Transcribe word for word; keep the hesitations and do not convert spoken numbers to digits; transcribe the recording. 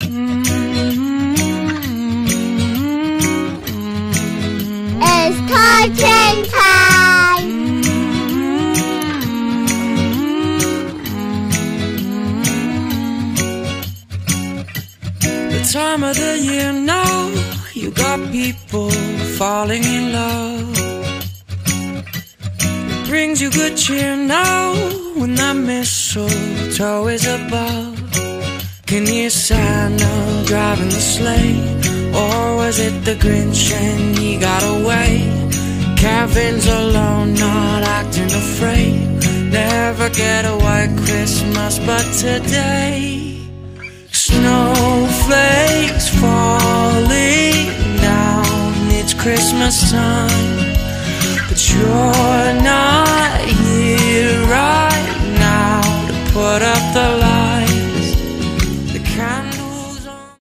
It's talking time. The time of the year now, you got people falling in love. It brings you good cheer now when that mistletoe is above. Can you Santa driving the sleigh, or was it the Grinch and he got away? Kevin's alone, not acting afraid. Never get a white Christmas, but today snowflakes falling down. It's Christmas time, but you're